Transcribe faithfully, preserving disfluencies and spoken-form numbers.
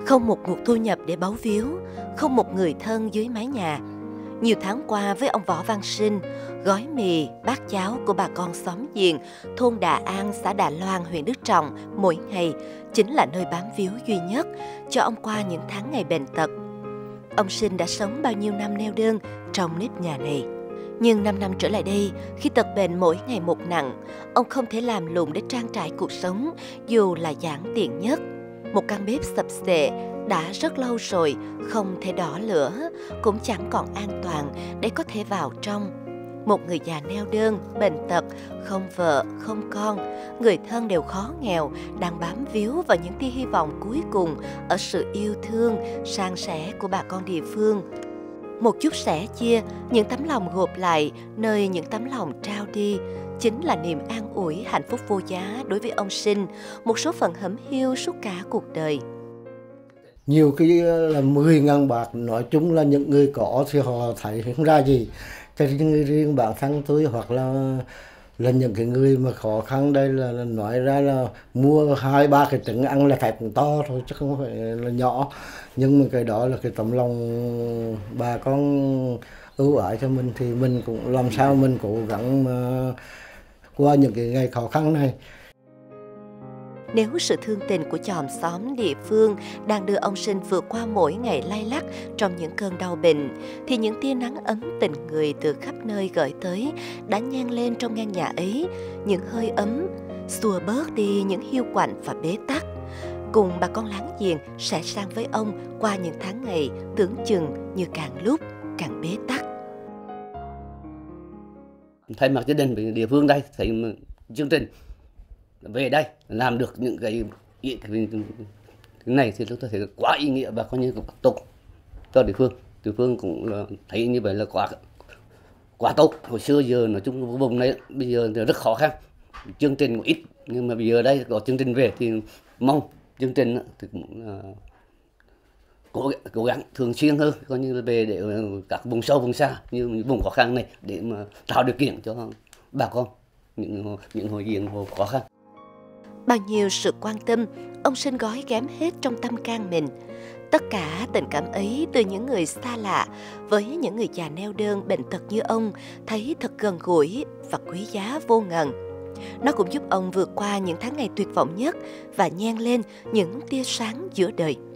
Không một nguồn thu nhập để báu víu, không một người thân dưới mái nhà. Nhiều tháng qua với ông Võ Văn Sinh, gói mì, bát cháo của bà con xóm giềng, thôn Đà An, xã Đà Loan, huyện Đức Trọng mỗi ngày chính là nơi bám víu duy nhất cho ông qua những tháng ngày bệnh tật. Ông Sinh đã sống bao nhiêu năm neo đơn trong nếp nhà này. Nhưng năm năm trở lại đây, khi tật bệnh mỗi ngày một nặng, ông không thể làm lụng để trang trải cuộc sống dù là giản tiện nhất. Một căn bếp sập xệ đã rất lâu rồi, không thể đỏ lửa, cũng chẳng còn an toàn để có thể vào trong. Một người già neo đơn, bệnh tật, không vợ, không con, người thân đều khó nghèo, đang bám víu vào những tia hy vọng cuối cùng ở sự yêu thương, san sẻ của bà con địa phương. Một chút sẻ chia, những tấm lòng gộp lại, nơi những tấm lòng trao đi, chính là niềm an ủi hạnh phúc vô giá đối với ông Sinh, một số phận hẩm hiu suốt cả cuộc đời. Nhiều khi là mười ngàn bạc, nói chung là những người có thì họ thấy không ra gì. Cho riêng, riêng bản thân tôi hoặc là là những cái người mà khó khăn đây là, là nói ra là mua hai ba cái trứng ăn là phải cũng to thôi chứ không phải là nhỏ. Nhưng mà cái đó là cái tấm lòng bà con ưu ái cho mình thì mình cũng làm sao mình cố gắng mà qua những cái ngày khó khăn này. Nếu sự thương tình của chòm xóm địa phương đang đưa ông Sinh vượt qua mỗi ngày lay lắc trong những cơn đau bệnh, thì những tia nắng ấm tình người từ khắp nơi gửi tới đã nhan lên trong ngăn nhà ấy, những hơi ấm, xua bớt đi những hiu quạnh và bế tắc. Cùng bà con láng giềng sẽ sang với ông qua những tháng ngày tưởng chừng như càng lúc càng bế tắc. Thay mặt gia đình địa phương đây, thấy chương trình về đây làm được những cái, cái, cái này thì tôi thấy quá ý nghĩa và coi như tốt cho địa phương. Địa phương cũng là thấy như vậy là quá quá tốt. Hồi xưa giờ nói chung vùng này bây giờ thì rất khó khăn, chương trình cũng ít, nhưng mà bây giờ đây có chương trình về thì mong chương trình thì cũng uh, cố cố gắng thường xuyên hơn, coi như là về để các vùng sâu vùng xa như vùng khó khăn này để mà tạo điều kiện cho bà con những những hội viên hồ khó khăn. Bao nhiêu sự quan tâm, ông Sinh gói ghém hết trong tâm can mình. Tất cả tình cảm ấy từ những người xa lạ, với những người già neo đơn bệnh tật như ông, thấy thật gần gũi và quý giá vô ngần. Nó cũng giúp ông vượt qua những tháng ngày tuyệt vọng nhất và nhen lên những tia sáng giữa đời.